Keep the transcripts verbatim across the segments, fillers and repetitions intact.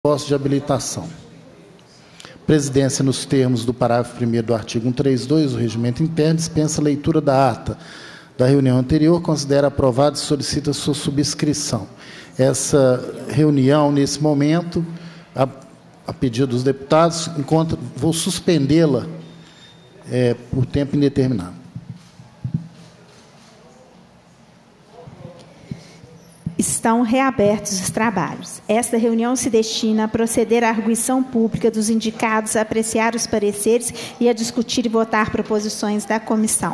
Posse de habilitação. Presidência, nos termos do parágrafo primeiro do artigo cento e trinta e dois do Regimento Interno, dispensa a leitura da ata da reunião anterior, considera aprovada e solicita sua subscrição. Essa reunião, nesse momento, a, a pedido dos deputados, encontra, vou suspendê-la é, por tempo indeterminado. Estão reabertos os trabalhos. Esta reunião se destina a proceder à arguição pública dos indicados, a apreciar os pareceres e a discutir e votar proposições da comissão.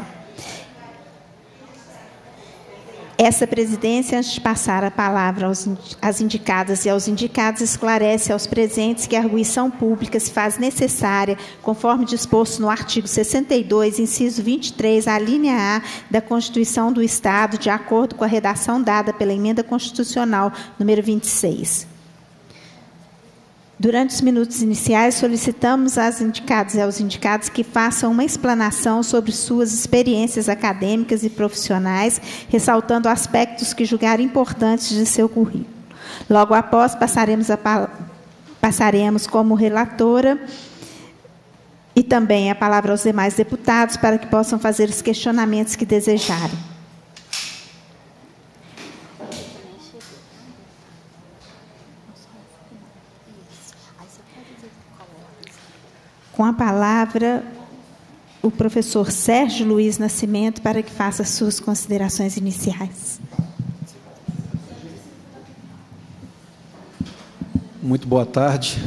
Essa presidência, antes de passar a palavra aos, às indicadas e aos indicados, esclarece aos presentes que a arguição pública se faz necessária, conforme disposto no artigo sessenta e dois, inciso vinte e três, a linha A da Constituição do Estado, de acordo com a redação dada pela Emenda Constitucional número vinte e seis. Durante os minutos iniciais, solicitamos às indicadas e aos indicados que façam uma explanação sobre suas experiências acadêmicas e profissionais, ressaltando aspectos que julgarem importantes de seu currículo. Logo após, passaremos, a, passaremos como relatora e também a palavra aos demais deputados para que possam fazer os questionamentos que desejarem. Com a palavra, o professor Sérgio Luiz Nascimento, para que faça suas considerações iniciais. Muito boa tarde.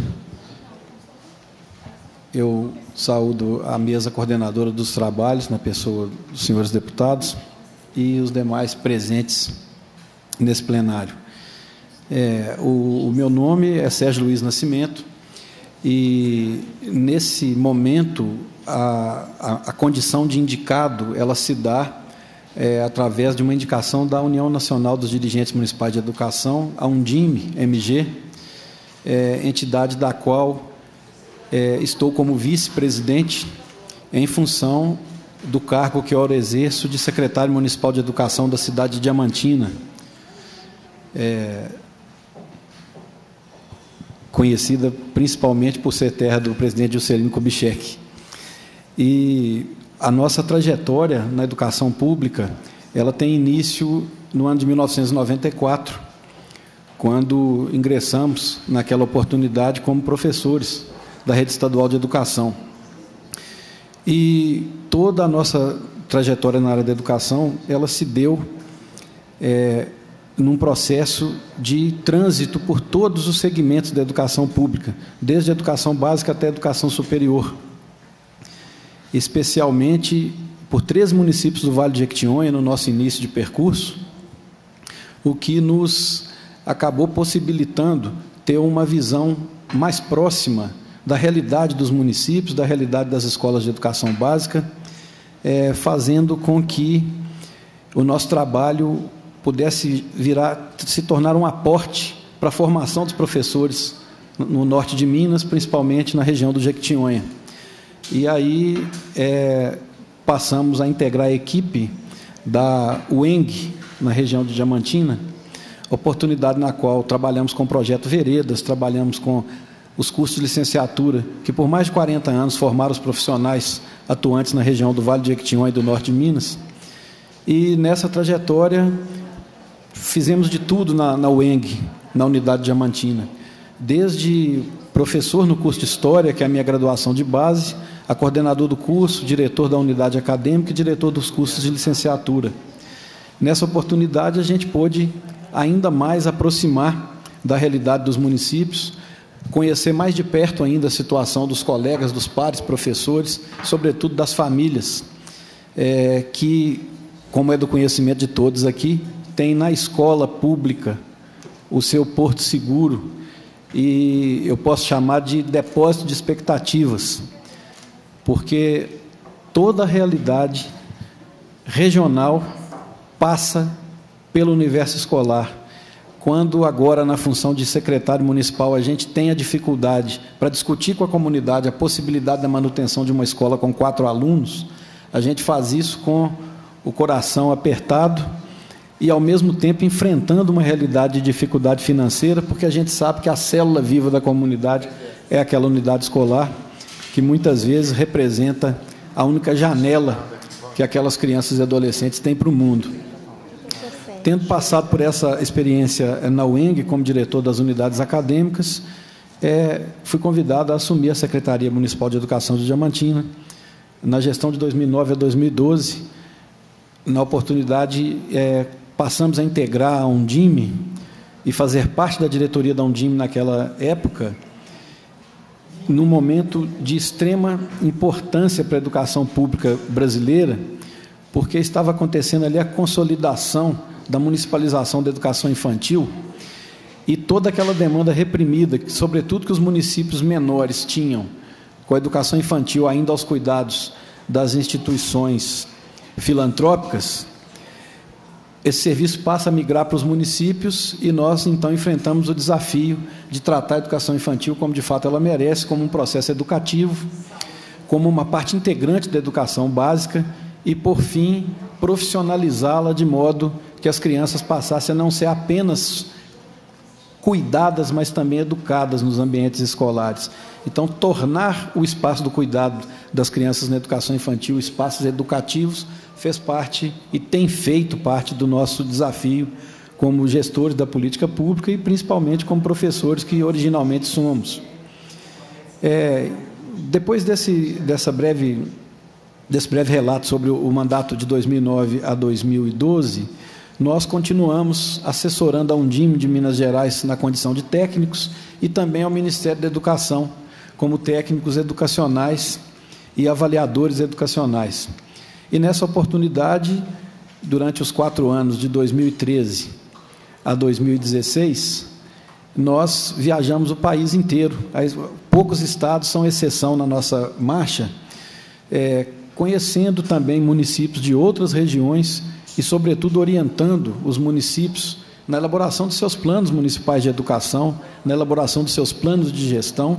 Eu saúdo a mesa coordenadora dos trabalhos, na pessoa dos senhores deputados, e os demais presentes nesse plenário. É, o, o meu nome é Sérgio Luiz Nascimento, e, nesse momento, a, a, a condição de indicado, ela se dá é, através de uma indicação da União Nacional dos Dirigentes Municipais de Educação, a Undime M G, é, entidade da qual é, estou como vice-presidente em função do cargo que eu exerço de secretário municipal de educação da cidade de Diamantina, é, conhecida principalmente por ser terra do presidente Juscelino Kubitschek. E a nossa trajetória na educação pública, ela tem início no ano de mil novecentos e noventa e quatro, quando ingressamos naquela oportunidade como professores da rede estadual de educação. E toda a nossa trajetória na área da educação, ela se deu é, num processo de trânsito por todos os segmentos da educação pública, desde a educação básica até a educação superior, especialmente por três municípios do Vale de Jequitinhonha, no nosso início de percurso, o que nos acabou possibilitando ter uma visão mais próxima da realidade dos municípios, da realidade das escolas de educação básica, é, fazendo com que o nosso trabalho pudesse virar, se tornar um aporte para a formação dos professores no norte de Minas, principalmente na região do Jequitinhonha. E aí é, passamos a integrar a equipe da U E N G, na região de Diamantina, oportunidade na qual trabalhamos com o projeto Veredas, trabalhamos com os cursos de licenciatura, que por mais de quarenta anos formaram os profissionais atuantes na região do Vale de Jequitinhonha e do norte de Minas. E nessa trajetória fizemos de tudo na, na U E N G, na unidade Diamantina, desde professor no curso de História, que é a minha graduação de base, a coordenador do curso, diretor da unidade acadêmica e diretor dos cursos de licenciatura. Nessa oportunidade, a gente pôde ainda mais aproximar da realidade dos municípios, conhecer mais de perto ainda a situação dos colegas, dos pares, professores, sobretudo das famílias, é, que, como é do conhecimento de todos aqui, tem na escola pública o seu porto seguro, e eu posso chamar de depósito de expectativas, porque toda a realidade regional passa pelo universo escolar. Quando agora, na função de secretário municipal, a gente tem a dificuldade para discutir com a comunidade a possibilidade da manutenção de uma escola com quatro alunos, a gente faz isso com o coração apertado, e, ao mesmo tempo, enfrentando uma realidade de dificuldade financeira, porque a gente sabe que a célula viva da comunidade é aquela unidade escolar, que muitas vezes representa a única janela que aquelas crianças e adolescentes têm para o mundo. Tendo passado por essa experiência na U E N G, como diretor das unidades acadêmicas, é, fui convidado a assumir a Secretaria Municipal de Educação de Diamantina, na gestão de dois mil e nove a dois mil e doze. Na oportunidade, é, passamos a integrar a Undime e fazer parte da diretoria da Undime naquela época, num momento de extrema importância para a educação pública brasileira, porque estava acontecendo ali a consolidação da municipalização da educação infantil e toda aquela demanda reprimida, que, sobretudo, que os municípios menores tinham com a educação infantil ainda aos cuidados das instituições filantrópicas. Esse serviço passa a migrar para os municípios e nós, então, enfrentamos o desafio de tratar a educação infantil como, de fato, ela merece, como um processo educativo, como uma parte integrante da educação básica e, por fim, profissionalizá-la de modo que as crianças passassem a não ser apenas cuidadas, mas também educadas nos ambientes escolares. Então, tornar o espaço do cuidado das crianças na educação infantil espaços educativos fez parte e tem feito parte do nosso desafio como gestores da política pública e, principalmente, como professores que originalmente somos. É, depois desse, dessa breve, desse breve relato sobre o, o mandato de dois mil e nove a dois mil e doze, nós continuamos assessorando a Undime de Minas Gerais na condição de técnicos e também ao Ministério da Educação, como técnicos educacionais e avaliadores educacionais. E, nessa oportunidade, durante os quatro anos de dois mil e treze a dois mil e dezesseis, nós viajamos o país inteiro. Poucos estados são exceção na nossa marcha, é, conhecendo também municípios de outras regiões e, sobretudo, orientando os municípios na elaboração de seus planos municipais de educação, na elaboração de seus planos de gestão,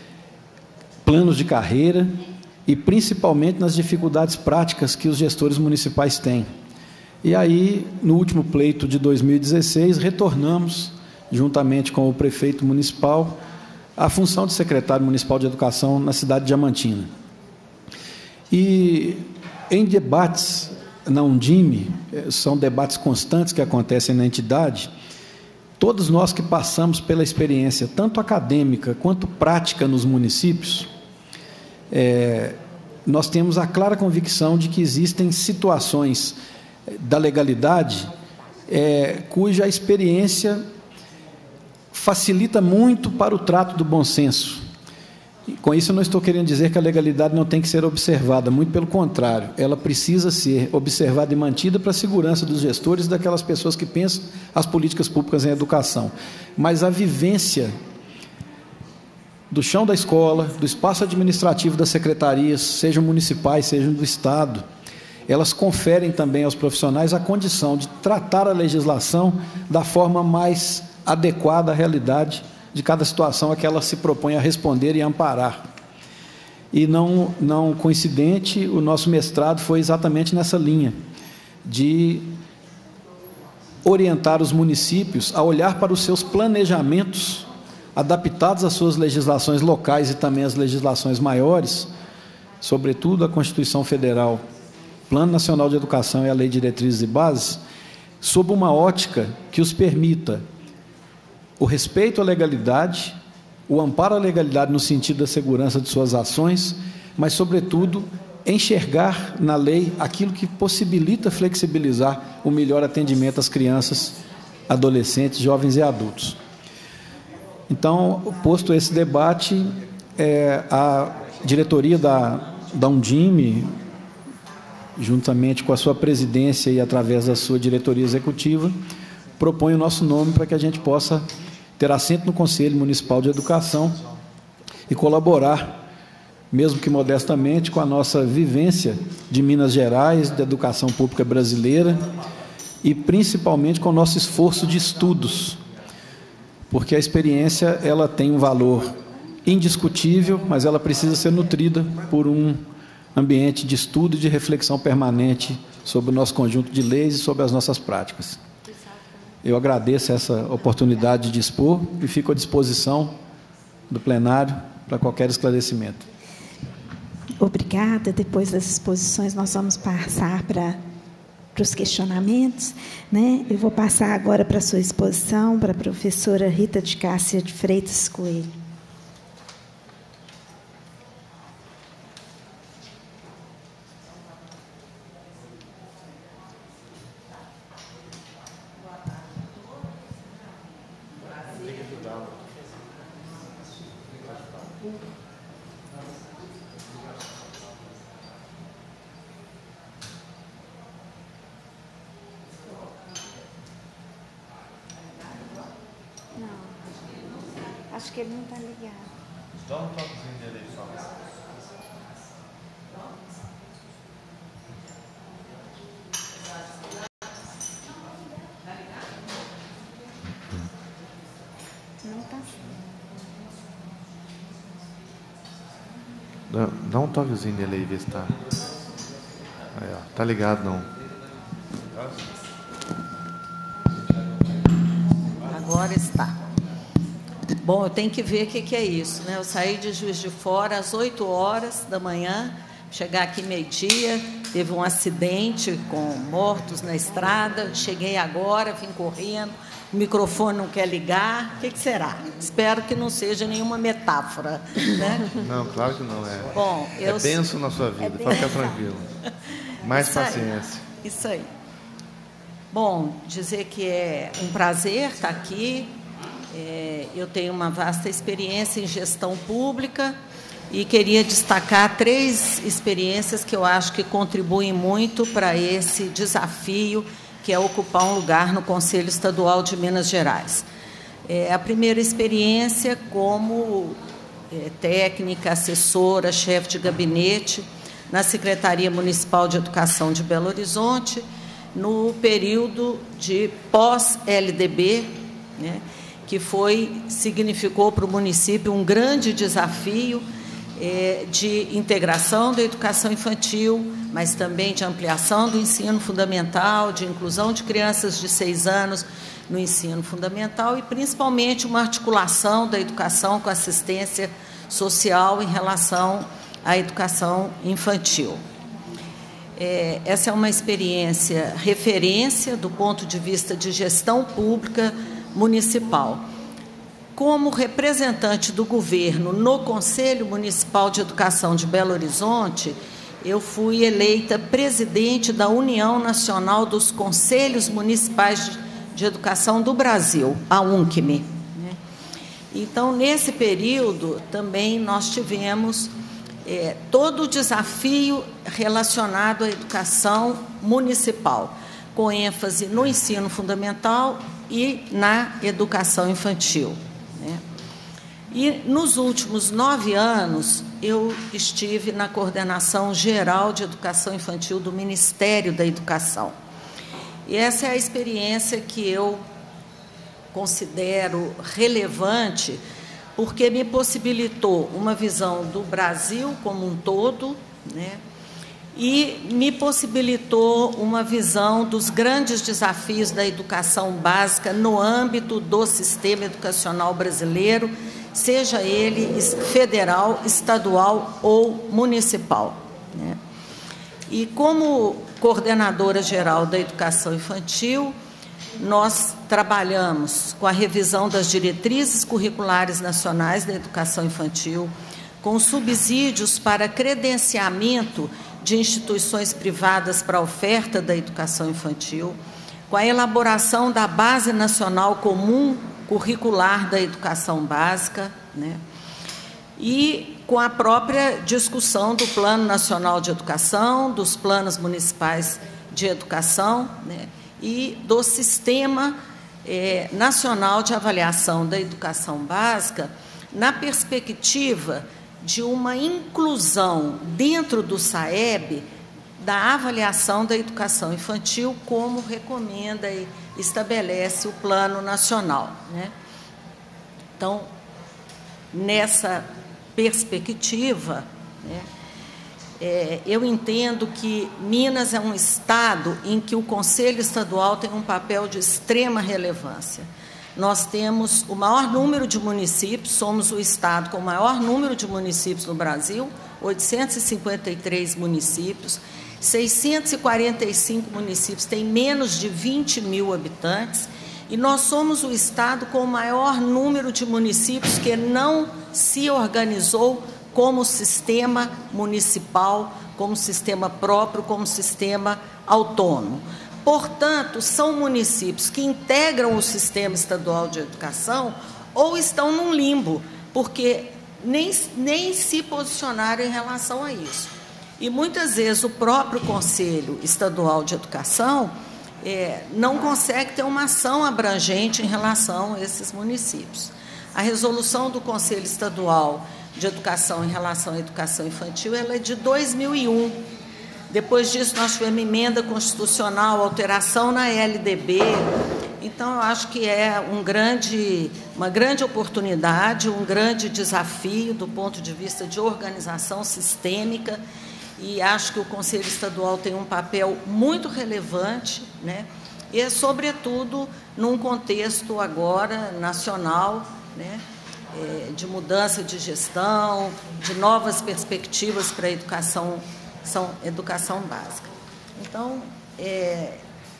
planos de carreira e, principalmente, nas dificuldades práticas que os gestores municipais têm. E aí, no último pleito de dois mil e dezesseis, retornamos, juntamente com o prefeito municipal, à função de secretário municipal de educação na cidade de Diamantina. E, em debates na Undime, são debates constantes que acontecem na entidade, todos nós que passamos pela experiência, tanto acadêmica quanto prática nos municípios, é, nós temos a clara convicção de que existem situações da legalidade é, cuja experiência facilita muito para o trato do bom senso. Com isso, eu não estou querendo dizer que a legalidade não tem que ser observada, muito pelo contrário, ela precisa ser observada e mantida para a segurança dos gestores e daquelas pessoas que pensam as políticas públicas em educação. Mas a vivência do chão da escola, do espaço administrativo das secretarias, sejam municipais, sejam do Estado, elas conferem também aos profissionais a condição de tratar a legislação da forma mais adequada à realidade de cada situação a que ela se propõe a responder e amparar. E, não, não coincidente, o nosso mestrado foi exatamente nessa linha, de orientar os municípios a olhar para os seus planejamentos, adaptados às suas legislações locais e também às legislações maiores, sobretudo a Constituição Federal, Plano Nacional de Educação e a Lei de Diretrizes e Bases, sob uma ótica que os permita o respeito à legalidade, o amparo à legalidade no sentido da segurança de suas ações, mas, sobretudo, enxergar na lei aquilo que possibilita flexibilizar o melhor atendimento às crianças, adolescentes, jovens e adultos. Então, posto esse debate, é, a diretoria da, da Undime, juntamente com a sua presidência e através da sua diretoria executiva, propõe o nosso nome para que a gente possa ter assento no Conselho Municipal de Educação e colaborar, mesmo que modestamente, com a nossa vivência de Minas Gerais, da educação pública brasileira e, principalmente, com o nosso esforço de estudos, porque a experiência ela tem um valor indiscutível, mas ela precisa ser nutrida por um ambiente de estudo e de reflexão permanente sobre o nosso conjunto de leis e sobre as nossas práticas. eu agradeço essa oportunidade de expor e fico à disposição do plenário para qualquer esclarecimento. Obrigada. Depois das exposições, nós vamos passar para, para os questionamentos, né? Eu vou passar agora para a sua exposição, para a professora Rita de Cássia de Freitas Coelho. Acho que ele não está ligado. Dá um toquezinho dele aí, só. Não está. Dá, dá um toquezinho nele aí, vê se está. Aí, ó. Tá ligado, não. Agora está. Bom, eu tenho que ver o que, que é isso, né? Eu saí de Juiz de Fora às oito horas da manhã, chegar aqui meio-dia, teve um acidente com mortos na estrada, cheguei agora, vim correndo, o microfone não quer ligar, o que, que será? Espero que não seja nenhuma metáfora, né? Não, claro que não é. Bom, eu... É bênção na sua vida, é pode ficar tranquilo. Mais isso paciência. Aí, isso aí. Bom, dizer que é um prazer estar aqui. É, eu tenho uma vasta experiência em gestão pública e queria destacar três experiências que eu acho que contribuem muito para esse desafio, que é ocupar um lugar no Conselho Estadual de Minas Gerais. É, a primeira experiência como é, técnica, assessora, chefe de gabinete na Secretaria Municipal de Educação de Belo Horizonte, no período de pós-L D B, né, que foi, significou para o município um grande desafio é, de integração da educação infantil, mas também de ampliação do ensino fundamental, de inclusão de crianças de seis anos no ensino fundamental e, principalmente, uma articulação da educação com assistência social em relação à educação infantil. É, essa é uma experiência referência do ponto de vista de gestão pública municipal. Como representante do governo no Conselho Municipal de Educação de Belo Horizonte, eu fui eleita presidente da União Nacional dos Conselhos Municipais de Educação do Brasil, a UNCME. Então, nesse período, também nós tivemos é, todo o desafio relacionado à educação municipal, com ênfase no ensino fundamental e na educação infantil, né? E, nos últimos nove anos, eu estive na Coordenação Geral de Educação Infantil do Ministério da Educação. E essa é a experiência que eu considero relevante, porque me possibilitou uma visão do Brasil como um todo, né? E me possibilitou uma visão dos grandes desafios da educação básica no âmbito do sistema educacional brasileiro, seja ele federal, estadual ou municipal, né? E como coordenadora geral da educação infantil, nós trabalhamos com a revisão das diretrizes curriculares nacionais da educação infantil, com subsídios para credenciamento de instituições privadas para a oferta da educação infantil, com a elaboração da Base Nacional Comum Curricular da Educação Básica, né? E com a própria discussão do Plano Nacional de Educação, dos planos municipais de educação, né? E do Sistema eh, Nacional de Avaliação da Educação Básica, na perspectiva de uma inclusão dentro do SAEB da avaliação da educação infantil, como recomenda e estabelece o Plano Nacional, né? Então, nessa perspectiva, né, É, eu entendo que Minas é um estado em que o Conselho Estadual tem um papel de extrema relevância. Nós temos o maior número de municípios, somos o estado com o maior número de municípios no Brasil, oitocentos e cinquenta e três municípios, seiscentos e quarenta e cinco municípios têm menos de vinte mil habitantes, e nós somos o estado com o maior número de municípios que não se organizou como sistema municipal, como sistema próprio, como sistema autônomo. Portanto, são municípios que integram o sistema estadual de educação ou estão num limbo, porque nem, nem se posicionaram em relação a isso. E, muitas vezes, o próprio Conselho Estadual de Educação é, não consegue ter uma ação abrangente em relação a esses municípios. A resolução do Conselho Estadual de Educação em relação à educação infantil ela é de dois mil e um. Depois disso, nós tivemos emenda constitucional, alteração na L D B. Então, eu acho que é um grande, uma grande oportunidade, um grande desafio do ponto de vista de organização sistêmica, e acho que o Conselho Estadual tem um papel muito relevante, né? E é, sobretudo, num contexto agora nacional, né? É, de mudança de gestão, de novas perspectivas para a educação são educação básica. Então, é,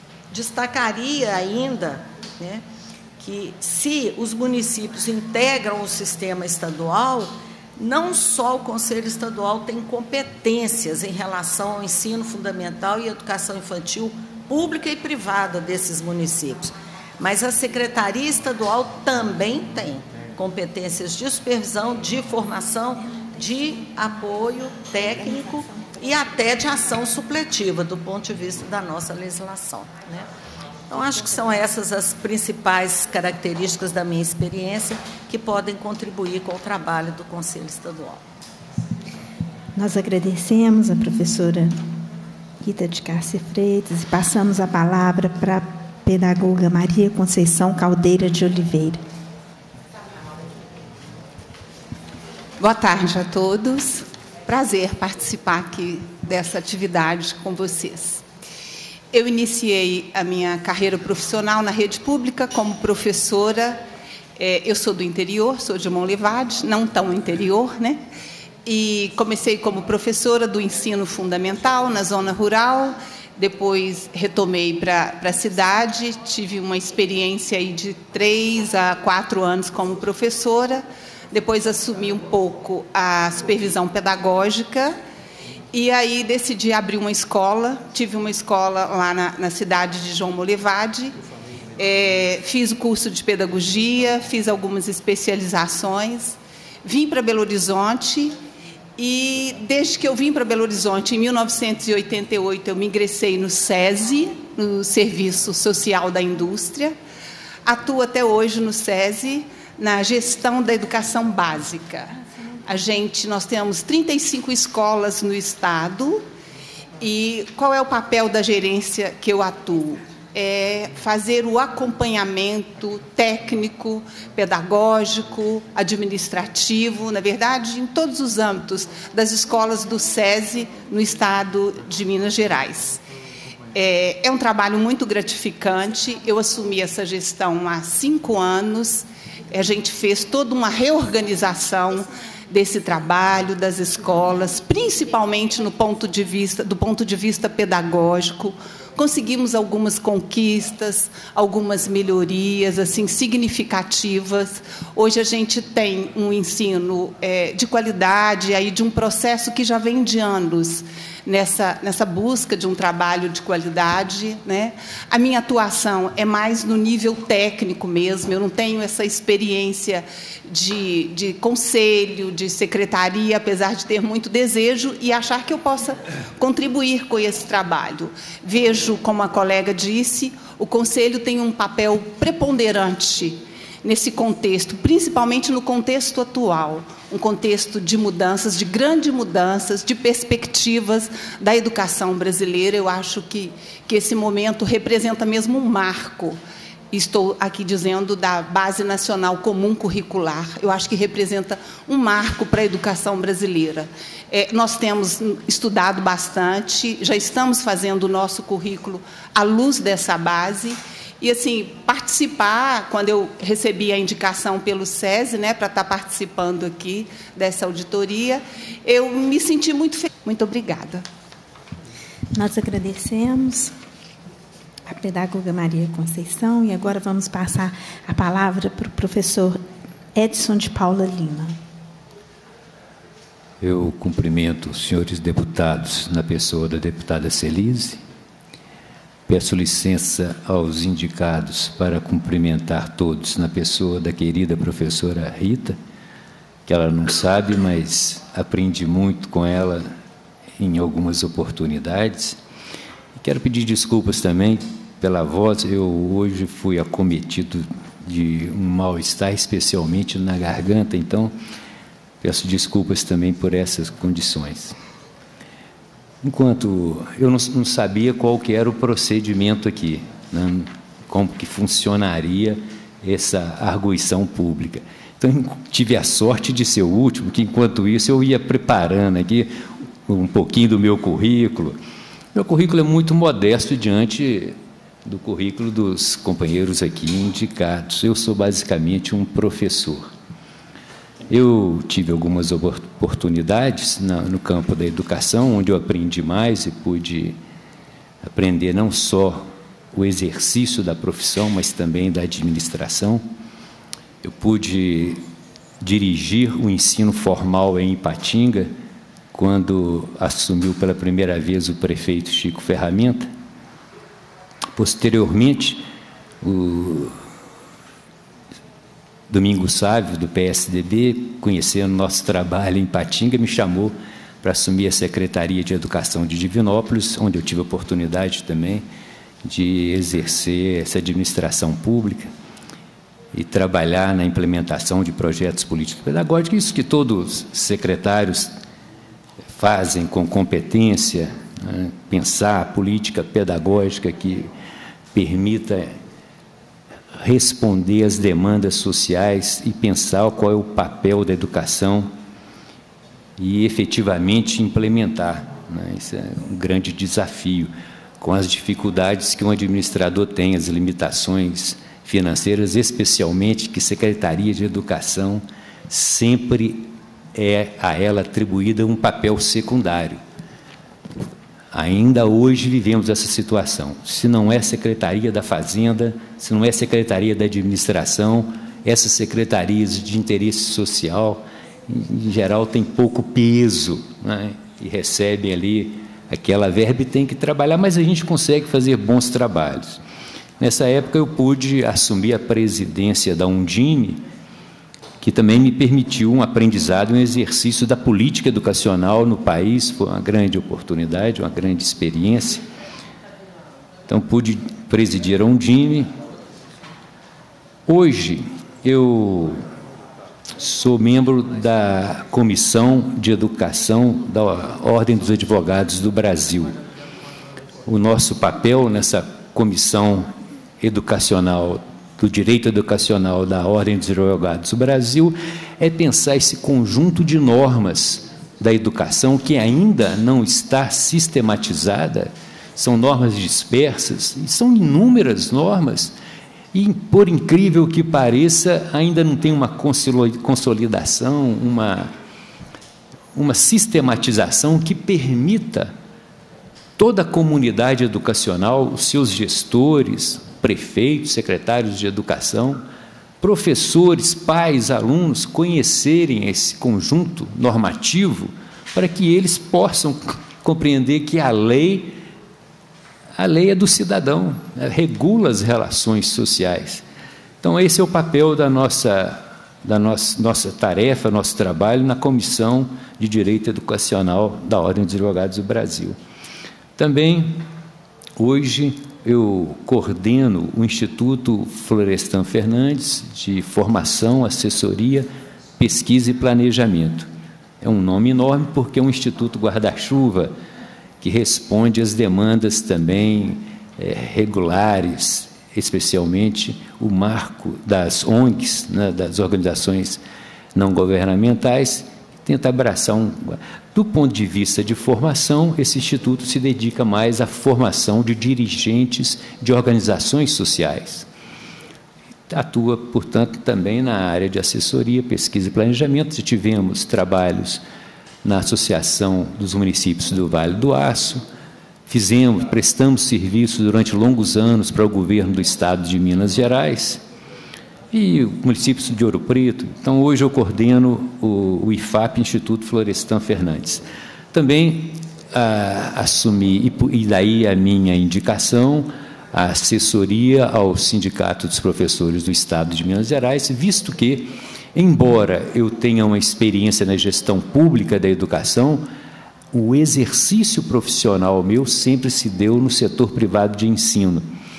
destacaria ainda, né, que se os municípios integram o sistema estadual, não só o Conselho Estadual tem competências em relação ao ensino fundamental e educação infantil pública e privada desses municípios, mas a Secretaria Estadual também tem competências de supervisão, de formação, de apoio técnico e até de ação supletiva, do ponto de vista da nossa legislação, né? Então, acho que são essas as principais características da minha experiência que podem contribuir com o trabalho do Conselho Estadual. Nós agradecemos a professora Rita de Cássia Freitas e passamos a palavra para a pedagoga Maria Conceição Caldeira de Oliveira. Boa tarde a todos. Prazer participar aqui dessa atividade com vocês. Eu iniciei a minha carreira profissional na rede pública como professora. Eu sou do interior, sou de Monlevade, não tão interior, né? E comecei como professora do ensino fundamental na zona rural, depois retomei para a cidade, tive uma experiência aí de três a quatro anos como professora. Depois assumi um pouco a supervisão pedagógica e aí decidi abrir uma escola. Tive uma escola lá na, na cidade de João Molevade. É, fiz o curso de pedagogia, fiz algumas especializações. Vim para Belo Horizonte e, desde que eu vim para Belo Horizonte, em mil novecentos e oitenta e oito, eu me ingressei no SESI, no Serviço Social da Indústria. Atuo até hoje no SESI, na gestão da educação básica. A gente, nós temos trinta e cinco escolas no estado, e qual é o papel da gerência que eu atuo? É fazer o acompanhamento técnico, pedagógico, administrativo, na verdade, em todos os âmbitos das escolas do SESI no estado de Minas Gerais. É, é um trabalho muito gratificante. Eu assumi essa gestão há cinco anos. A gente fez toda uma reorganização desse trabalho, das escolas, principalmente no ponto de vista, do ponto de vista pedagógico. Conseguimos algumas conquistas, algumas melhorias assim, significativas. Hoje a gente tem um ensino é, de qualidade, aí, de um processo que já vem de anos, nessa, nessa busca de um trabalho de qualidade, né? A minha atuação é mais no nível técnico mesmo, eu não tenho essa experiência de, de conselho, de secretaria, apesar de ter muito desejo e achar que eu possa contribuir com esse trabalho. Vejo, como a colega disse, o conselho tem um papel preponderante nesse contexto, principalmente no contexto atual, um contexto de mudanças, de grandes mudanças, de perspectivas da educação brasileira. Eu acho que, que esse momento representa mesmo um marco estou aqui dizendo da Base Nacional Comum Curricular. Eu acho que representa um marco para a educação brasileira. É, nós temos estudado bastante, já estamos fazendo o nosso currículo à luz dessa base. E, assim, participar, quando eu recebi a indicação pelo SESI, né, para estar participando aqui dessa auditoria, eu me senti muito feliz. Muito obrigada. Nós agradecemos a pedagoga Maria Conceição e agora vamos passar a palavra para o professor Edson de Paula Lima. Eu cumprimento os senhores deputados na pessoa da deputada Celise. Peço licença aos indicados para cumprimentar todos na pessoa da querida professora Rita, que ela não sabe, mas aprendi muito com ela em algumas oportunidades. Quero pedir desculpas também pela voz. Eu hoje fui acometido de um mal-estar, especialmente na garganta, então peço desculpas também por essas condições. Enquanto eu não, não sabia qual que era o procedimento aqui, né, como que funcionaria essa arguição pública. Então, tive a sorte de ser o último, que enquanto isso eu ia preparando aqui um pouquinho do meu currículo. Meu currículo é muito modesto diante do currículo dos companheiros aqui indicados. Eu sou basicamente um professor. Eu tive algumas oportunidades no campo da educação, onde eu aprendi mais e pude aprender não só o exercício da profissão, mas também da administração. Eu pude dirigir o ensino formal em Ipatinga, quando assumiu pela primeira vez o prefeito Chico Ferramenta. Posteriormente, o Domingos Sávio, do P S D B, conhecendo nosso trabalho em Ipatinga, me chamou para assumir a Secretaria de Educação de Divinópolis, onde eu tive a oportunidade também de exercer essa administração pública e trabalhar na implementação de projetos políticos pedagógicos, isso que todos os secretários fazem com competência, né, pensar a política pedagógica que permita responder às demandas sociais e pensar qual é o papel da educação e efetivamente implementar, né? Isso é um grande desafio, com as dificuldades que um administrador tem, as limitações financeiras, especialmente que a Secretaria de Educação sempre é a ela atribuída um papel secundário. Ainda hoje vivemos essa situação. Se não é Secretaria da Fazenda, se não é Secretaria da Administração, essas secretarias de interesse social, em geral, têm pouco peso, né? E recebem ali aquela verba e tem que trabalhar, mas a gente consegue fazer bons trabalhos. Nessa época, eu pude assumir a presidência da Undime, que também me permitiu um aprendizado, um exercício da política educacional no país. Foi uma grande oportunidade, uma grande experiência. Então, pude presidir a Undime. Hoje, eu sou membro da Comissão de Educação da Ordem dos Advogados do Brasil. O nosso papel nessa comissão educacional do direito educacional da Ordem dos Advogados do Brasil é pensar esse conjunto de normas da educação que ainda não está sistematizada, são normas dispersas, e são inúmeras normas, e, por incrível que pareça, ainda não tem uma consolidação, uma, uma sistematização que permita toda a comunidade educacional, os seus gestores, prefeitos, secretários de educação, professores, pais, alunos, conhecerem esse conjunto normativo para que eles possam compreender que a lei, a lei é do cidadão, né? Regula as relações sociais. Então, esse é o papel da nossa, da nossa, nossa tarefa, nosso trabalho na Comissão de Direito Educacional da Ordem dos Advogados do Brasil. Também, hoje, eu coordeno o Instituto Florestan Fernandes de Formação, Assessoria, Pesquisa e Planejamento. É um nome enorme porque é um instituto guarda-chuva que responde às demandas também é, regulares especialmente o marco das O N Gs, né, das organizações não governamentais, tenta abraçar um... Do ponto de vista de formação, esse instituto se dedica mais à formação de dirigentes de organizações sociais. Atua, portanto, também na área de assessoria, pesquisa e planejamento. Tivemos trabalhos na Associação dos Municípios do Vale do Aço, fizemos, prestamos serviço durante longos anos para o governo do Estado de Minas Gerais e municípios de Ouro Preto. Então, hoje eu coordeno o, o I F A P, Instituto Florestan Fernandes. Também ah, assumi, e, e daí a minha indicação, a assessoria ao Sindicato dos Professores do Estado de Minas Gerais, visto que, embora eu tenha uma experiência na gestão pública da educação, o exercício profissional meu sempre se deu no setor privado de ensino.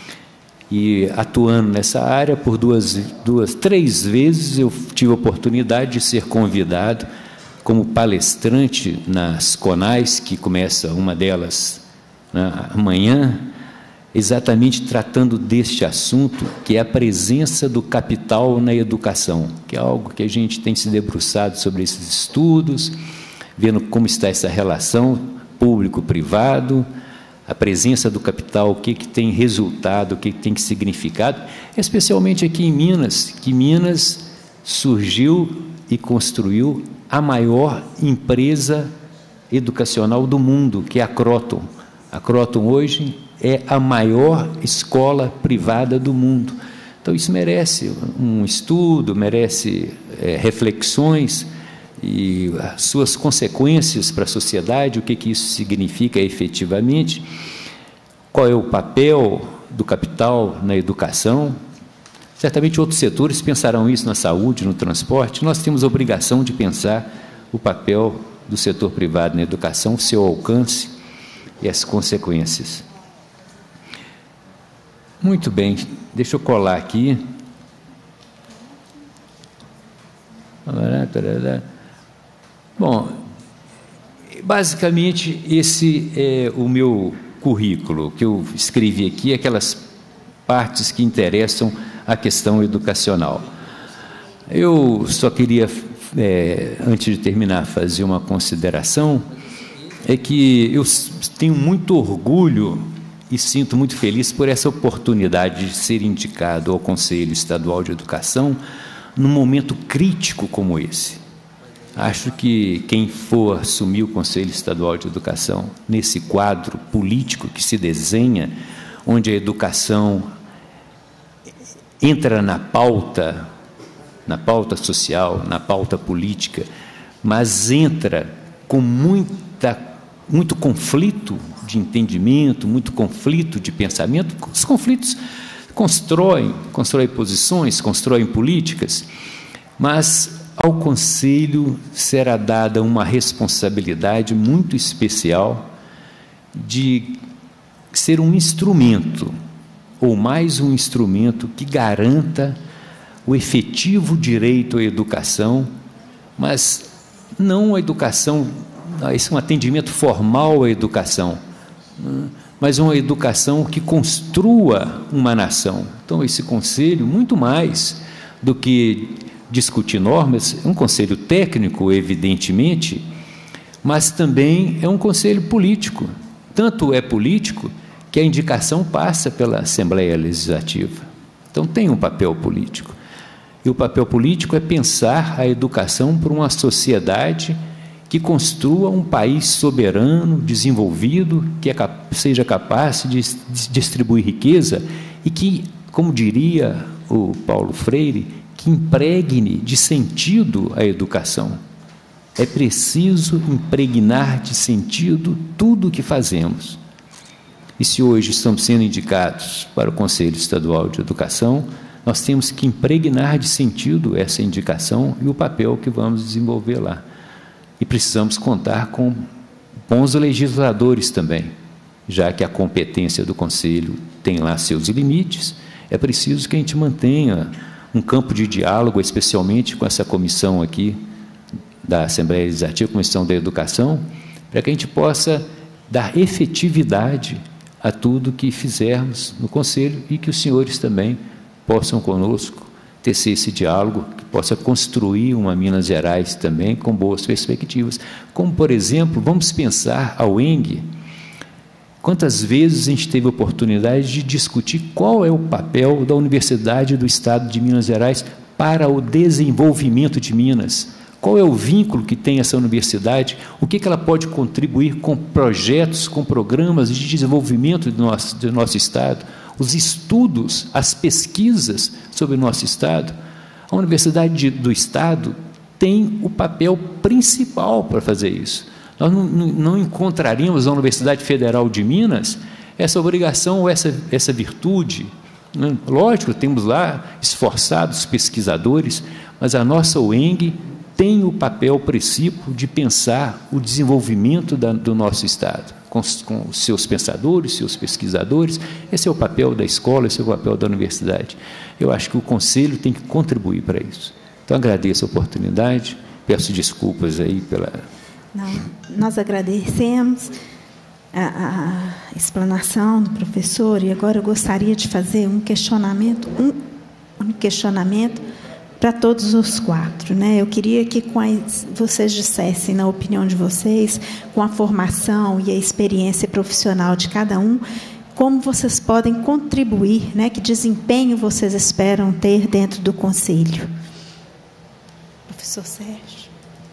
E, atuando nessa área, por duas, duas, três vezes, eu tive a oportunidade de ser convidado como palestrante nas CONAIS, que começa uma delas, né, amanhã, exatamente tratando deste assunto, que é a presença do capital na educação, que é algo que a gente tem se debruçado sobre esses estudos, vendo como está essa relação público-privado, a presença do capital, o que, que tem resultado, o que, que tem significado, especialmente aqui em Minas, que Minas surgiu e construiu a maior empresa educacional do mundo, que é a Croton. A Croton hoje é a maior escola privada do mundo. Então, isso merece um estudo, merece é, reflexões e as suas consequências para a sociedade, o que, que isso significa efetivamente, qual é o papel do capital na educação. Certamente outros setores pensarão isso na saúde, no transporte. Nós temos a obrigação de pensar o papel do setor privado na educação, o seu alcance e as consequências. Muito bem, deixa eu colar aqui. Bom, basicamente esse é o meu currículo, que eu escrevi aqui, aquelas partes que interessam a questão educacional. Eu só queria, é, antes de terminar, fazer uma consideração, é que eu tenho muito orgulho e sinto muito feliz por essa oportunidade de ser indicado ao Conselho Estadual de Educação num momento crítico como esse. Acho que quem for assumir o Conselho Estadual de Educação, nesse quadro político que se desenha, onde a educação entra na pauta, na pauta social, na pauta política, mas entra com muita, muito conflito de entendimento, muito conflito de pensamento. Os conflitos constroem, constroem posições, constroem políticas, mas ao Conselho será dada uma responsabilidade muito especial de ser um instrumento, ou mais um instrumento, que garanta o efetivo direito à educação, mas não a educação, esse é um atendimento formal à educação, mas uma educação que construa uma nação. Então, esse Conselho, muito mais do que discutir normas, é um conselho técnico, evidentemente, mas também é um conselho político. Tanto é político que a indicação passa pela Assembleia Legislativa. Então, tem um papel político. E o papel político é pensar a educação para uma sociedade que construa um país soberano, desenvolvido, que é, seja capaz de distribuir riqueza e que, como diria o Paulo Freire, que impregne de sentido a educação. É preciso impregnar de sentido tudo o que fazemos. E se hoje estamos sendo indicados para o Conselho Estadual de Educação, nós temos que impregnar de sentido essa indicação e o papel que vamos desenvolver lá. E precisamos contar com bons legisladores também, já que a competência do Conselho tem lá seus limites, é preciso que a gente mantenha um campo de diálogo, especialmente com essa comissão aqui da Assembleia Legislativa, Comissão da Educação, para que a gente possa dar efetividade a tudo que fizermos no Conselho e que os senhores também possam conosco tecer esse diálogo, que possa construir uma Minas Gerais também com boas perspectivas. Como, por exemplo, vamos pensar a U E N G. Quantas vezes a gente teve a oportunidade de discutir qual é o papel da Universidade do Estado de Minas Gerais para o desenvolvimento de Minas? Qual é o vínculo que tem essa universidade? O que, que ela pode contribuir com projetos, com programas de desenvolvimento do nosso, do nosso Estado? Os estudos, as pesquisas sobre o nosso Estado? A Universidade de, do Estado tem o papel principal para fazer isso. Nós não, não encontraríamos na Universidade Federal de Minas essa obrigação ou essa, essa virtude. Né? Lógico, temos lá esforçados pesquisadores, mas a nossa U E N G tem o papel precípio de pensar o desenvolvimento da, do nosso Estado, com, com seus pensadores, seus pesquisadores. Esse é o papel da escola, esse é o papel da universidade. Eu acho que o Conselho tem que contribuir para isso. Então, agradeço a oportunidade, peço desculpas aí pela... Não, nós agradecemos a, a explanação do professor, e agora eu gostaria de fazer um questionamento, um, um questionamento para todos os quatro, né? Eu queria que com as, vocês dissessem, na opinião de vocês, com a formação e a experiência profissional de cada um, como vocês podem contribuir, né? Que desempenho vocês esperam ter dentro do Conselho? Professor Sérgio.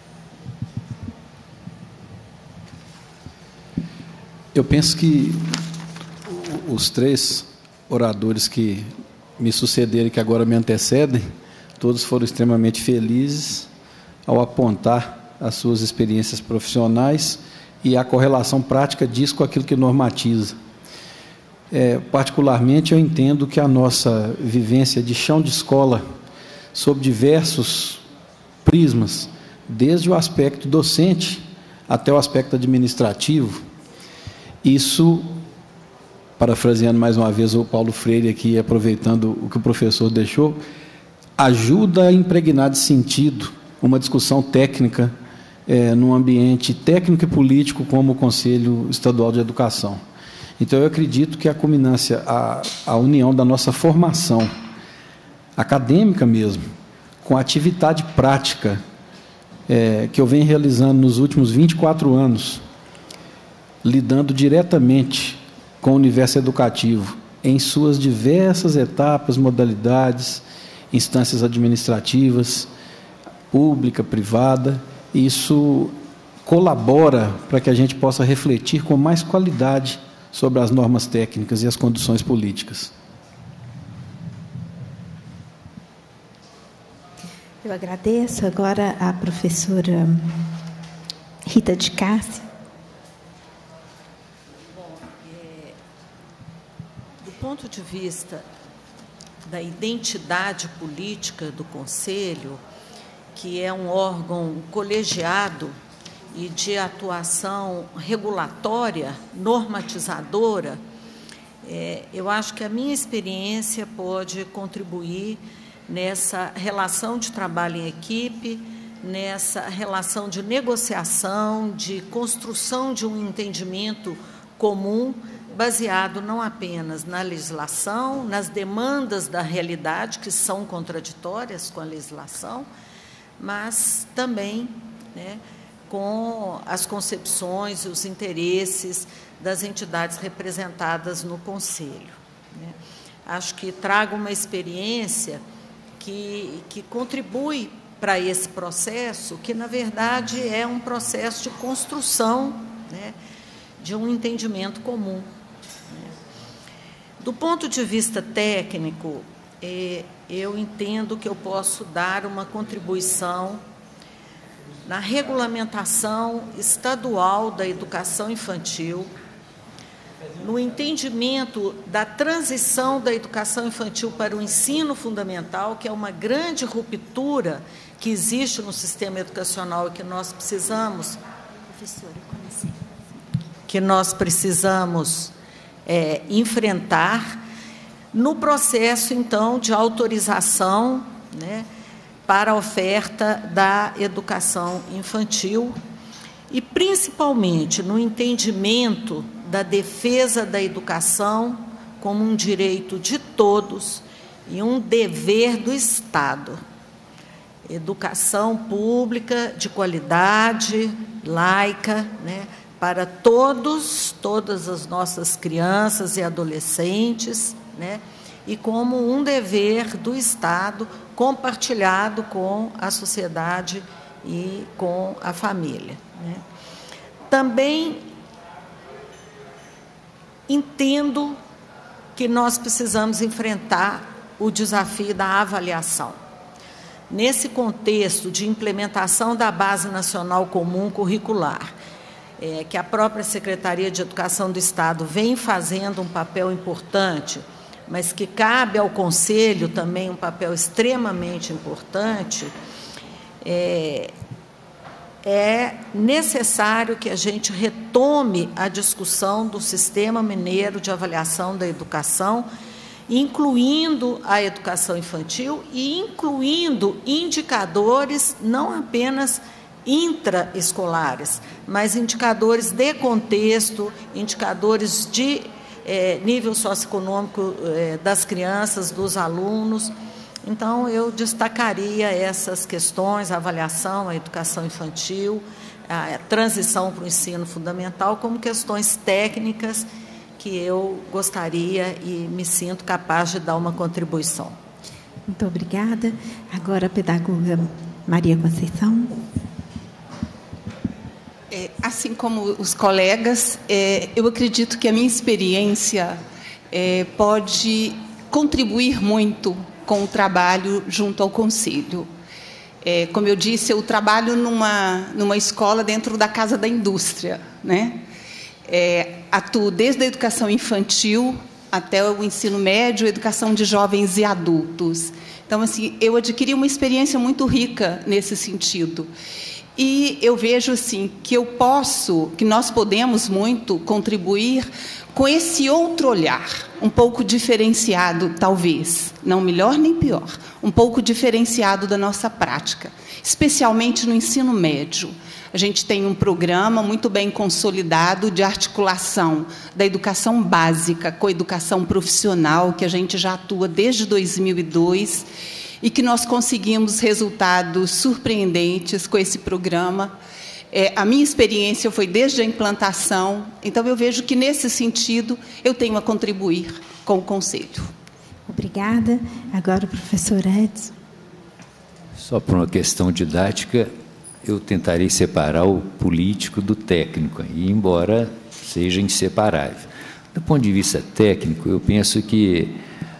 Eu penso que os três oradores que me sucederam e que agora me antecedem, todos foram extremamente felizes ao apontar as suas experiências profissionais e a correlação prática disso com aquilo que normatiza. É, particularmente, eu entendo que a nossa vivência de chão de escola, sob diversos prismas, desde o aspecto docente até o aspecto administrativo, isso, parafraseando mais uma vez o Paulo Freire aqui, aproveitando o que o professor deixou, ajuda a impregnar de sentido uma discussão técnica é, num ambiente técnico e político como o Conselho Estadual de Educação. Então, eu acredito que a culminância, a, a união da nossa formação acadêmica mesmo, com a atividade prática é, que eu venho realizando nos últimos vinte e quatro anos, lidando diretamente com o universo educativo, em suas diversas etapas, modalidades, instâncias administrativas, pública, privada, isso colabora para que a gente possa refletir com mais qualidade sobre as normas técnicas e as condições políticas. Eu agradeço. Agora a professora Rita de Cássia. Do ponto de vista da identidade política do Conselho, que é um órgão colegiado e de atuação regulatória, normatizadora, é, eu acho que a minha experiência pode contribuir nessa relação de trabalho em equipe, nessa relação de negociação, de construção de um entendimento comum, baseado não apenas na legislação, nas demandas da realidade, que são contraditórias com a legislação, mas também, né, com as concepções e os interesses das entidades representadas no Conselho. Né. Acho que trago uma experiência que, que contribui para esse processo, que, na verdade, é um processo de construção, né, de um entendimento comum. Do ponto de vista técnico, eh, eu entendo que eu posso dar uma contribuição na regulamentação estadual da educação infantil, no entendimento da transição da educação infantil para o ensino fundamental, que é uma grande ruptura que existe no sistema educacional e que nós precisamos, professora, comecei. que nós precisamos É, enfrentar no processo, então, de autorização, né, para a oferta da educação infantil e, principalmente, no entendimento da defesa da educação como um direito de todos e um dever do Estado. Educação pública de qualidade, laica, né, para todos, todas as nossas crianças e adolescentes, né, e como um dever do Estado compartilhado com a sociedade e com a família, né. Também entendo que nós precisamos enfrentar o desafio da avaliação. Nesse contexto de implementação da Base Nacional Comum Curricular, é, que a própria Secretaria de Educação do Estado vem fazendo um papel importante, mas que cabe ao Conselho também um papel extremamente importante, é, é necessário que a gente retome a discussão do Sistema Mineiro de Avaliação da Educação, incluindo a educação infantil e incluindo indicadores não apenas intraescolares, mas indicadores de contexto, indicadores de eh, nível socioeconômico eh, das crianças, dos alunos. Então, eu destacaria essas questões, a avaliação, a educação infantil, a transição para o ensino fundamental, como questões técnicas que eu gostaria e me sinto capaz de dar uma contribuição. Muito obrigada. Agora, a pedagoga Maria Conceição. É, assim como os colegas, é, eu acredito que a minha experiência é, pode contribuir muito com o trabalho junto ao Conselho. É, como eu disse, eu trabalho numa, numa escola dentro da Casa da Indústria, né? É, atuo desde a educação infantil até o ensino médio, educação de jovens e adultos. Então, assim, eu adquiri uma experiência muito rica nesse sentido. E eu vejo, assim, que eu posso, que nós podemos muito contribuir com esse outro olhar, um pouco diferenciado, talvez, não melhor nem pior, um pouco diferenciado da nossa prática, especialmente no ensino médio. A gente tem um programa muito bem consolidado de articulação da educação básica com a educação profissional, que a gente já atua desde dois mil e dois, e que nós conseguimos resultados surpreendentes com esse programa. É, a minha experiência foi desde a implantação, então eu vejo que, nesse sentido, eu tenho a contribuir com o Conselho. Obrigada. Agora o professor Edson. Só por uma questão didática, eu tentarei separar o político do técnico, e embora seja inseparável. Do ponto de vista técnico, eu penso que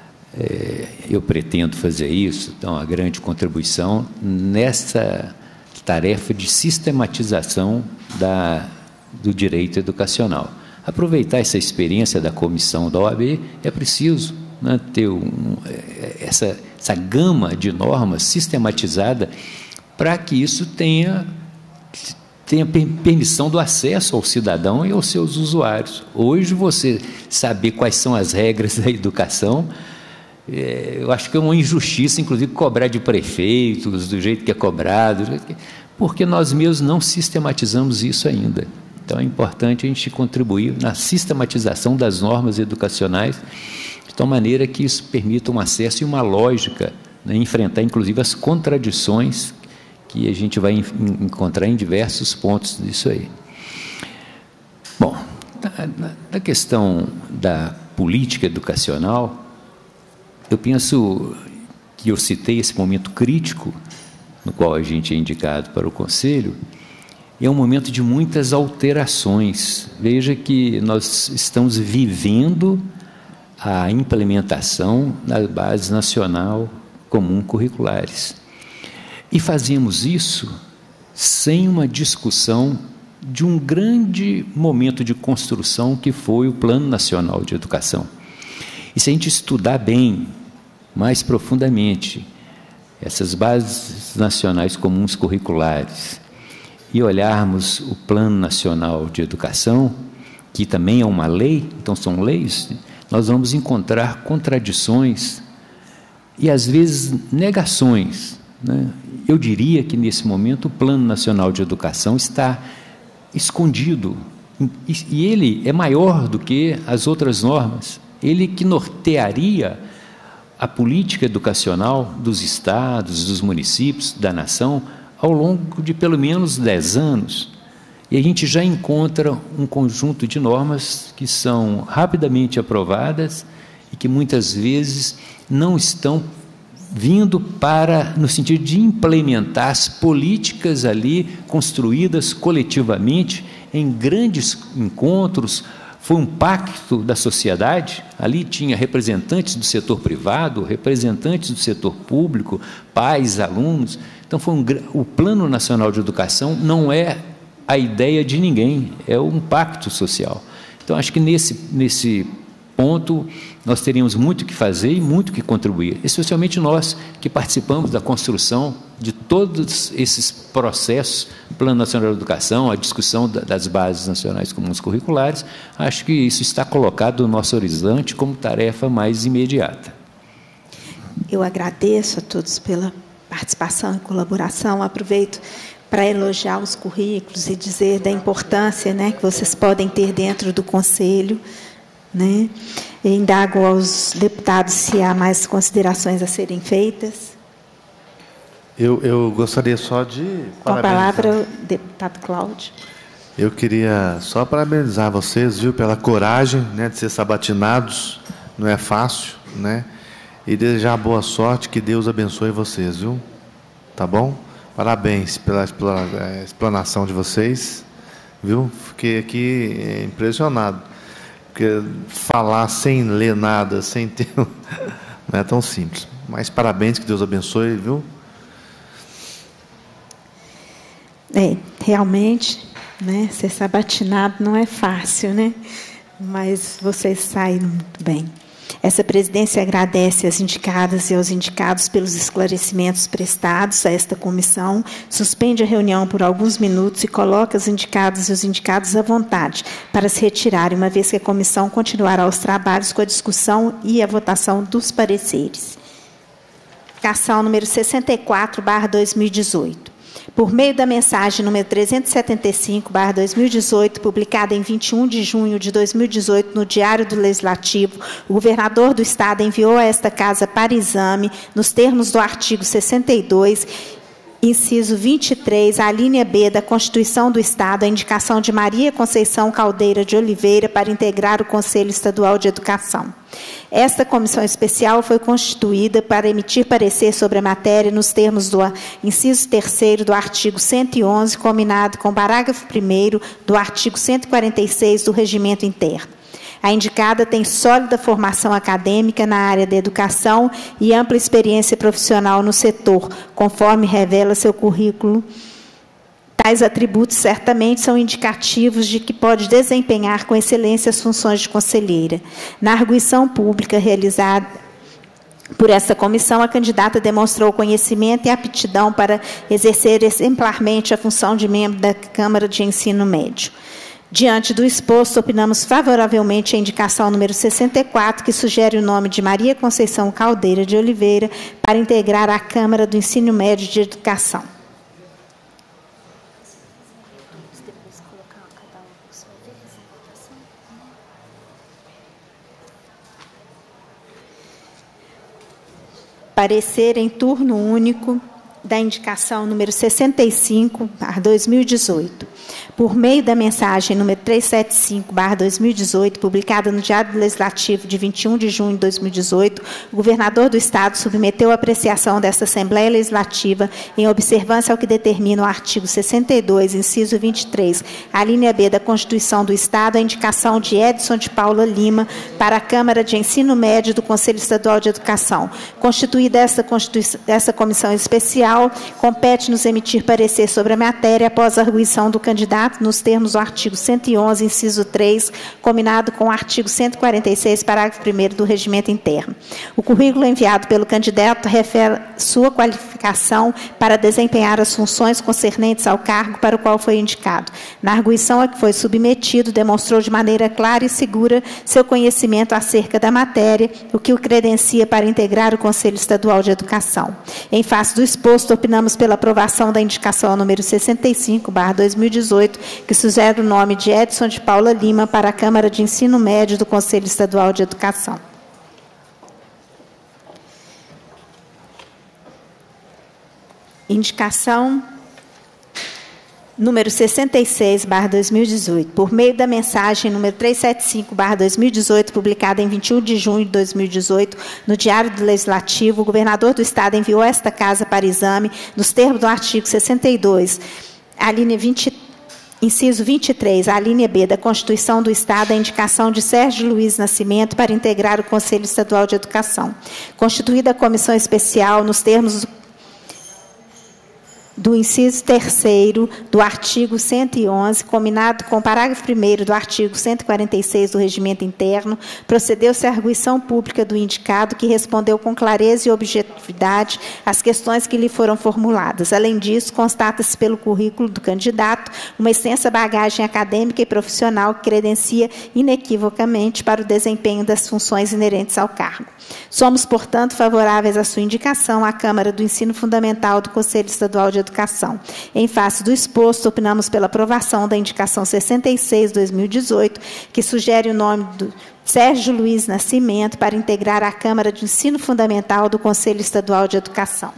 é, eu pretendo fazer isso, então, a grande contribuição nessa tarefa de sistematização da, do direito educacional. Aproveitar essa experiência da comissão da O A B, é preciso, né, ter um, essa, essa gama de normas sistematizada para que isso tenha, tenha permissão do acesso ao cidadão e aos seus usuários. Hoje, você saber quais são as regras da educação, é, eu acho que é uma injustiça, inclusive, cobrar de prefeitos, do jeito que é cobrado, do jeito que, porque nós mesmos não sistematizamos isso ainda. Então, é importante a gente contribuir na sistematização das normas educacionais, de tal maneira que isso permita um acesso e uma lógica, né, enfrentar, inclusive, as contradições que a gente vai encontrar em diversos pontos disso aí. Bom, na, na questão da política educacional, eu penso que eu citei esse momento crítico, no qual a gente é indicado para o Conselho, e é um momento de muitas alterações. Veja que nós estamos vivendo a implementação da Base Nacional Comum Curriculares. E fazemos isso sem uma discussão de um grande momento de construção que foi o Plano Nacional de Educação. E se a gente estudar bem, mais profundamente, essas bases nacionais comuns curriculares e olharmos o Plano Nacional de Educação, que também é uma lei, então são leis, nós vamos encontrar contradições e, às vezes, negações, né? Eu diria que, nesse momento, o Plano Nacional de Educação está escondido E, e ele é maior do que as outras normas. Ele que nortearia a política educacional dos estados, dos municípios, da nação, ao longo de pelo menos dez anos. E a gente já encontra um conjunto de normas que são rapidamente aprovadas e que muitas vezes não estão vindo para, no sentido de implementar as políticas ali construídas coletivamente em grandes encontros. Foi um pacto da sociedade, ali tinha representantes do setor privado, representantes do setor público, pais, alunos. Então, foi um, o Plano Nacional de Educação não é a ideia de ninguém, é um pacto social. Então, acho que nesse, nesse ponto nós teríamos muito que fazer e muito que contribuir, especialmente nós que participamos da construção de todos esses processos, Plano Nacional de Educação, a discussão das bases nacionais comuns curriculares. Acho que isso está colocado no nosso horizonte como tarefa mais imediata. Eu agradeço a todos pela participação e colaboração. Aproveito para elogiar os currículos e dizer da importância, né, que vocês podem ter dentro do Conselho, né? E indago aos deputados se há mais considerações a serem feitas. Eu, eu gostaria só de... Com a palavra, o deputado Cláudio. Eu queria só parabenizar vocês, viu, pela coragem, né, de ser sabatinados, não é fácil, né? E desejar boa sorte, que Deus abençoe vocês, viu? Tá bom? Parabéns pela explanação de vocês, viu? Fiquei aqui impressionado, porque falar sem ler nada, sem ter... não é tão simples. Mas parabéns, que Deus abençoe, viu? É, realmente, né, ser sabatinado não é fácil, né? Mas vocês saíram muito bem. Essa presidência agradece às indicadas e aos indicados pelos esclarecimentos prestados a esta comissão, suspende a reunião por alguns minutos e coloca as indicadas e os indicados à vontade para se retirarem, uma vez que a comissão continuará os trabalhos com a discussão e a votação dos pareceres. Indicação número sessenta e quatro, barra dois mil e dezoito. Por meio da mensagem número trezentos e setenta e cinco, barra dois mil e dezoito, publicada em vinte e um de junho de dois mil e dezoito no Diário do Legislativo, o governador do Estado enviou a esta Casa para exame, nos termos do artigo sessenta e dois, inciso vinte e três, a linha B da Constituição do Estado, a indicação de Maria Conceição Caldeira de Oliveira para integrar o Conselho Estadual de Educação. Esta comissão especial foi constituída para emitir parecer sobre a matéria nos termos do inciso terceiro do artigo cento e onze, combinado com o parágrafo primeiro do artigo cento e quarenta e seis do Regimento Interno. A indicada tem sólida formação acadêmica na área da educação e ampla experiência profissional no setor, conforme revela seu currículo. Tais atributos certamente são indicativos de que pode desempenhar com excelência as funções de conselheira. Na arguição pública realizada por essa comissão, a candidata demonstrou conhecimento e aptidão para exercer exemplarmente a função de membro da Câmara de Ensino Médio. Diante do exposto, opinamos favoravelmente a indicação número sessenta e quatro, que sugere o nome de Maria Conceição Caldeira de Oliveira para integrar a Câmara do Ensino Médio de Educação. Parecer em turno único da indicação número sessenta e cinco, barra dois mil e dezoito. Por meio da mensagem número trezentos e setenta e cinco, barra dois mil e dezoito, publicada no Diário Legislativo de vinte e um de junho de dois mil e dezoito, o governador do Estado submeteu a apreciação desta Assembleia Legislativa, em observância ao que determina o artigo sessenta e dois, inciso vinte e três, a linha B da Constituição do Estado, a indicação de Edson de Paula Lima para a Câmara de Ensino Médio do Conselho Estadual de Educação. Constituída essa, essa comissão especial, compete-nos emitir parecer sobre a matéria após a arguição do candidato nos termos do artigo cento e onze, inciso três, combinado com o artigo cento e quarenta e seis, parágrafo primeiro do Regimento Interno. O currículo enviado pelo candidato refere sua qualificação para desempenhar as funções concernentes ao cargo para o qual foi indicado. Na arguição a que foi submetido, demonstrou de maneira clara e segura seu conhecimento acerca da matéria, o que o credencia para integrar o Conselho Estadual de Educação. Em face do exposto, opinamos pela aprovação da indicação número sessenta e cinco, barra dois mil e dezoito, dezoito, que sugere o nome de Edson de Paula Lima para a Câmara de Ensino Médio do Conselho Estadual de Educação. Indicação número sessenta e seis, barra dois mil e dezoito, por meio da mensagem número trezentos e setenta e cinco, barra dois mil e dezoito, publicada em vinte e um de junho de dois mil e dezoito, no Diário do Legislativo, o governador do Estado enviou a esta Casa para exame, nos termos do artigo sessenta e dois, a linha vinte, inciso vinte e três, a linha B da Constituição do Estado, a indicação de Sérgio Luiz Nascimento para integrar o Conselho Estadual de Educação. Constituída a comissão especial, nos termos do do inciso terceiro do artigo cento e onze, combinado com o parágrafo primeiro do artigo cento e quarenta e seis do Regimento Interno, procedeu-se à arguição pública do indicado, que respondeu com clareza e objetividade às questões que lhe foram formuladas. Além disso, constata-se pelo currículo do candidato uma extensa bagagem acadêmica e profissional que credencia inequivocamente para o desempenho das funções inerentes ao cargo. Somos, portanto, favoráveis à sua indicação à Câmara do Ensino Fundamental do Conselho Estadual de Educação. Em face do exposto, opinamos pela aprovação da indicação sessenta e seis, dois mil e dezoito, que sugere o nome do Sérgio Luiz Nascimento para integrar a Câmara de Ensino Fundamental do Conselho Estadual de Educação.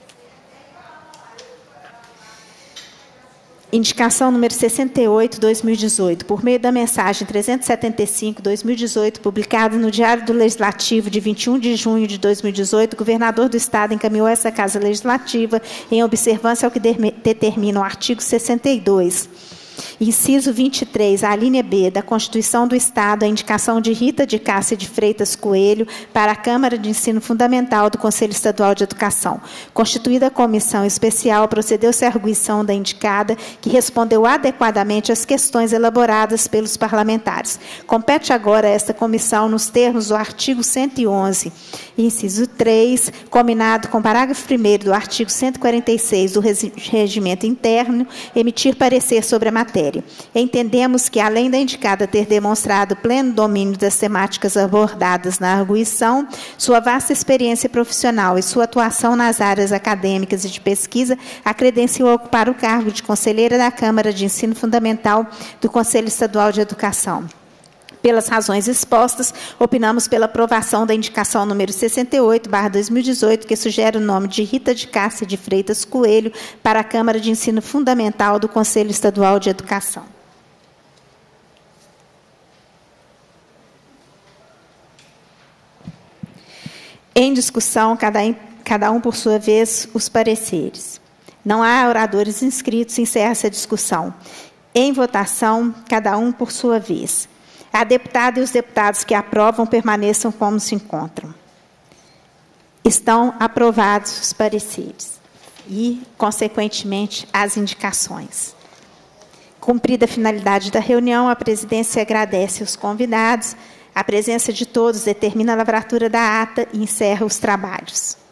Indicação número sessenta e oito, dois mil e dezoito, por meio da mensagem trezentos e setenta e cinco, dois mil e dezoito, publicada no Diário do Legislativo de vinte e um de junho de dois mil e dezoito, o governador do Estado encaminhou a essa Casa Legislativa em observância ao que determina o artigo sessenta e dois. Inciso vinte e três, a linha B da Constituição do Estado, a indicação de Rita de Cássia de Freitas Coelho para a Câmara de Ensino Fundamental do Conselho Estadual de Educação. Constituída a comissão especial, procedeu-se à arguição da indicada, que respondeu adequadamente às questões elaboradas pelos parlamentares. Compete agora a esta comissão, nos termos do artigo cento e onze, inciso três, combinado com o parágrafo primeiro do artigo cento e quarenta e seis do Regimento Interno, emitir parecer sobre a matéria. Entendemos que, além da indicada ter demonstrado pleno domínio das temáticas abordadas na arguição, sua vasta experiência profissional e sua atuação nas áreas acadêmicas e de pesquisa a credenciou a ocupar o cargo de conselheira da Câmara de Ensino Fundamental do Conselho Estadual de Educação. Pelas razões expostas, opinamos pela aprovação da indicação número sessenta e oito, barra dois mil e dezoito, que sugere o nome de Rita de Cássia de Freitas Coelho para a Câmara de Ensino Fundamental do Conselho Estadual de Educação. Em discussão, cada, cada um por sua vez, os pareceres. Não há oradores inscritos, encerra-se a discussão. Em votação, cada um por sua vez. A deputada e os deputados que aprovam permaneçam como se encontram. Estão aprovados os pareceres e, consequentemente, as indicações. Cumprida a finalidade da reunião, a presidência agradece aos convidados. A presença de todos determina a lavratura da ata e encerra os trabalhos.